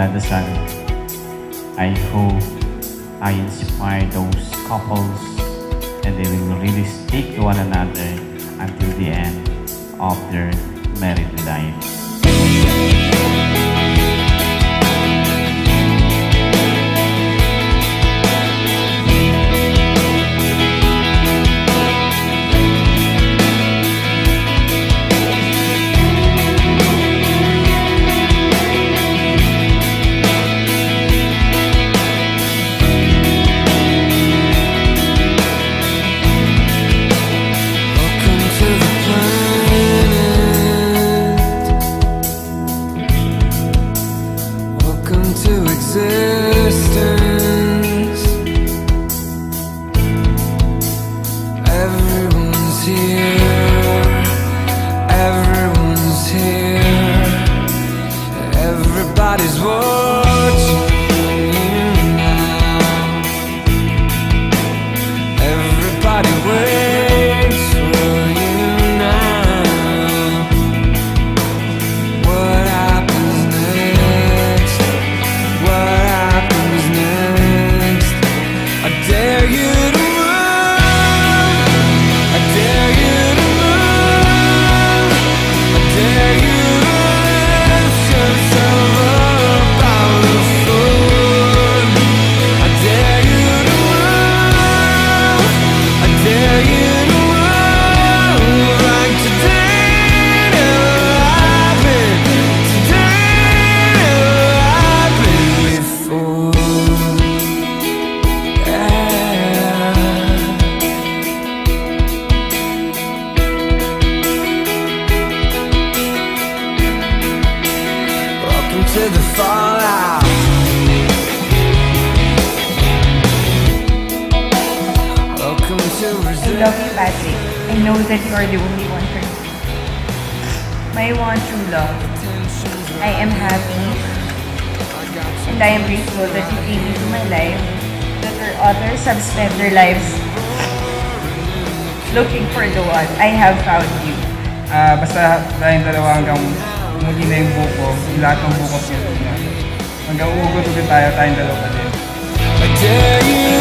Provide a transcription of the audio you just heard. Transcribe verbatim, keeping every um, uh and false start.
pinagdadasal. I hope I inspire those couples and they will really stick to one another until the end of their married life. Existence. Everyone's here, everyone's here, everybody's watching you now. Everybody waits for you now. What happens next? What happens next? I dare you to move. I dare you to move. I dare you to lift yourself up out of the floor. I dare you to move. I dare you to move like today never happened. Today never happened before. Welcome to the fallout. Welcome to I resistance. love you, Patrick. I know that you are the only one for me. My one true love. I am happy and I am grateful that you came into my life, that our others have spent their lives looking for the one. I have found you. Ah, basta tayong dalawa hanggang umuli na yung buko, yung lahat ng buko niya. Hanggang uugot ulit tayo, tayong dalawa din. I dare you